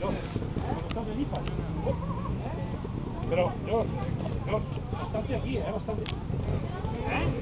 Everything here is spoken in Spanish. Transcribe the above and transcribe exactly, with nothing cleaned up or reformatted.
cuando estás en I F A. Pero, yo, yo, bastante aquí, ¿eh? Bastante. ¿Eh?